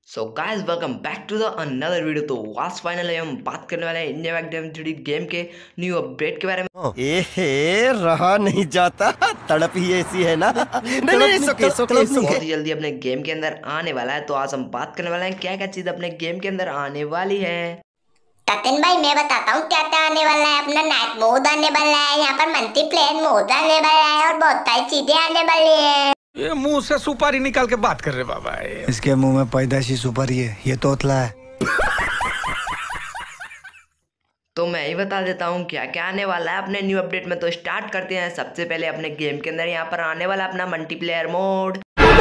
So guys welcome back to the another video. तो वास्ट finally हम बात करने वाले हैं इंडिया वैक्डम 3D गेम के न्यू अपडेट के बारे में। एहे रहा नहीं जाता, तड़प ही ऐसी है ना। नहीं बहुत ही जल्दी अपने गेम के अंदर आने वाला है। तो आज हम बात करने वाले हैं क्या क्या चीज अपने गेम के अंदर आने वाली है। ततिन भाई मैं बताता हूँ क्या क्या आने वाला है। अपना नाइट मोड आने वाला है, यहाँ पर मल्टीप्लेयर मोड आने वाला है और बहुत सारी चीजें आने वाली है। ये मुंह से सुपारी निकाल के बात कर रहे बाबा। इसके मुंह में पैदाशी सुपारी है, ये तोतला है। तो मैं ही बता देता हूँ क्या क्या आने वाला है अपने न्यू अपडेट में। तो स्टार्ट करते हैं। सबसे पहले अपने गेम के अंदर यहाँ पर आने वाला अपना मल्टीप्लेयर मोड।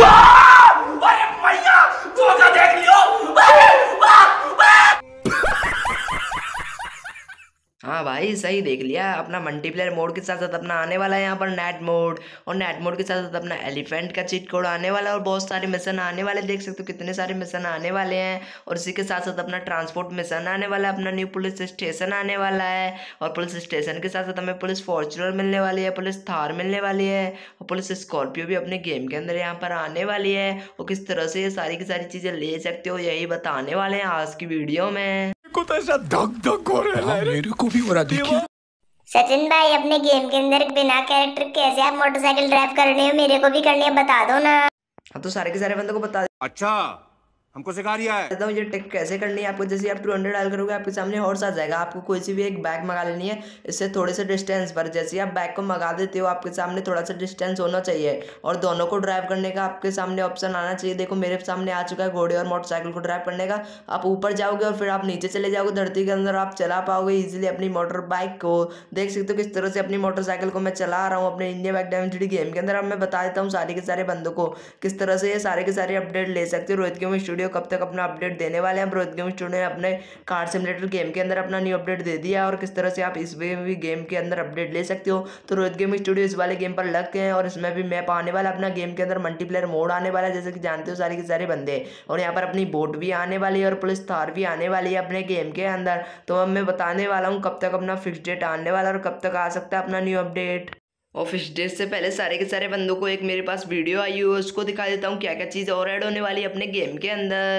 हाँ भाई सही देख लिया, अपना मल्टीप्लेयर मोड के साथ साथ अपना आने वाला है यहाँ पर नेट मोड, और नेट मोड के साथ साथ अपना एलिफेंट का चीट कोड आने वाला है और बहुत सारे मिशन आने वाले। देख सकते हो कितने सारे मिशन आने वाले हैं। और इसी के साथ साथ अपना ट्रांसपोर्ट मिशन आने वाला है, अपना न्यू पुलिस स्टेशन आने वाला है। और पुलिस स्टेशन के साथ साथ हमें पुलिस फॉर्च्यूनर मिलने वाली है, पुलिस थार मिलने वाली है और पुलिस स्कॉर्पियो भी अपने गेम के अंदर यहाँ पर आने वाली है। और किस तरह से ये सारी की सारी चीज़ें ले सकते हो यही बताने वाले हैं आज की वीडियो में। को तो ऐसा धक धक हो रहा है। मेरे को भी हो रहा देखिए। सचिन भाई अपने गेम के अंदर बिना कैरेक्टर कैसे आप मोटरसाइकिल ड्राइव करने हो, मेरे को भी करनी है, बता दो ना। अब तो सारे के सारे बंदों को बता अच्छा हमको सिखा रिया है। देता हूँ ये ट्रिक कैसे करनी है आपको। जैसे आप 200 डायल करोगे आपके सामने हॉर्स आ जाएगा। आपको कोई सी भी एक बैग मंगा लेनी है इससे थोड़े से डिस्टेंस पर। जैसे आप बैग को मंगा देते हो आपके सामने थोड़ा सा डिस्टेंस होना चाहिए और दोनों को ड्राइव करने का आपके सामने ऑप्शन आना चाहिए। देखो मेरे सामने आ चुका है घोड़े और मोटरसाइकिल को ड्राइव करने का। आप ऊपर जाओगे और फिर आप नीचे चले जाओगे धरती के अंदर, आप चला पाओगे ईजिली अपनी मोटर बाइक को। देख सकते हो किस तरह से अपनी मोटरसाइकिल को मैं चला रहा हूँ अपने इंडिया वैक्डम 3D गेम के अंदर। अब मैं बता देता हूँ सारे के सारे बंदों को किस तरह से ये सारे के सारे अपडेट ले सकते हो। रोहित गेमिंग स्टूडियो कब तक अपना अपडेट देने वाले हैं। रोहित गेमिंग स्टूडियो ने अपने कार सिमुलेटर गेम के अंदर अपना न्यू अपडेट दे दिया और किस तरह से आप इस भी गेम के अंदर अपडेट ले सकते हो। तो रोहित गेमिंग स्टूडियो इस वाले गेम पर लग गए हैं और इसमें भी मैप आने वाला अपना गेम के अंदर मल्टीप्लेयर मोड आने वाला है जैसे कि जानते हो सारे के सारे बंदे। और यहाँ पर अपनी बोट भी आने वाली है और पुलिस थार भी आने वाली है अपने गेम के अंदर। तो अब मैं बताने वाला हूँ कब तक अपना फिक्स डेट आने वाला और कब तक आ सकता है अपना न्यू अपडेट। और फिक्स डेट से पहले सारे के सारे बंदों को एक मेरे पास वीडियो आई हुई है उसको दिखा देता हूँ क्या क्या चीज़ और ऐड होने वाली है अपने गेम के अंदर।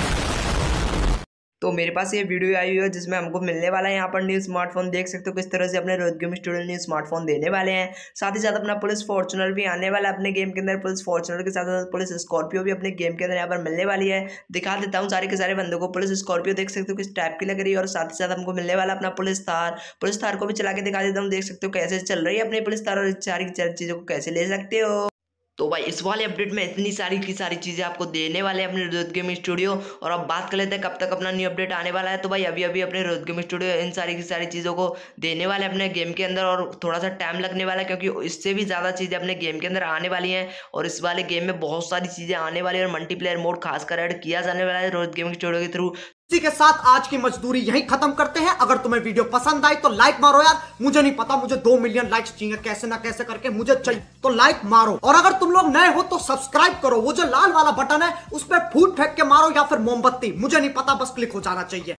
तो मेरे पास ये वीडियो आई हुई है जिसमें हमको मिलने वाला है यहाँ पर न्यू स्मार्टफोन। देख सकते हो किस तरह से अपने Rohit gaming studio new smartphone देने वाले हैं। साथ ही साथ अपना पुलिस फॉर्च्यूनर भी आने वाला है अपने गेम के अंदर। पुलिस फॉर्च्यूनर के साथ साथ पुलिस स्कॉर्पियो भी अपने गेम के अंदर यहाँ पर मिलने वाली है। दिखा देता हूँ सारे के सारे बंदों को। पुलिस स्कॉर्पियो देख सकते हो किस टाइप की लग रही है और साथ ही साथ हमको मिलने वाला अपना पुलिस थार। पुलिस थार को भी चला के दिखा देता हूँ। देख सकते हो कैसे चल रही है अपनी पुलिस थार और सारी चीज़ों को कैसे ले सकते हो। तो भाई इस वाले अपडेट में इतनी सारी की सारी चीज़ें आपको देने वाले हैं अपने रोहित गेमिंग स्टूडियो। और अब बात कर लेते हैं कब तक अपना न्यू अपडेट आने वाला है। तो भाई अभी अभी अपने रोहित गेमिंग स्टूडियो इन सारी की सारी चीज़ों को देने वाले अपने गेम के अंदर और थोड़ा सा टाइम लगने वाला है क्योंकि इससे भी ज़्यादा चीज़ें अपने गेम के अंदर आने वाली हैं। और इस वाले गेम में बहुत सारी चीज़ें आने वाली है और मल्टीप्लेयर मोड खासकर ऐड किया जाने वाला है रोहित गेमिंग स्टूडियो के थ्रू। इसी के साथ आज की मजदूरी यहीं खत्म करते हैं। अगर तुम्हें वीडियो पसंद आई तो लाइक मारो यार। मुझे नहीं पता, मुझे 2 मिलियन लाइक्स चाहिए, कैसे ना कैसे करके मुझे चाहिए, तो लाइक मारो। और अगर तुम लोग नए हो तो सब्सक्राइब करो। वो जो लाल वाला बटन है उस पर फूट फेंक के मारो या फिर मोमबत्ती, मुझे नहीं पता, बस क्लिक हो जाना चाहिए।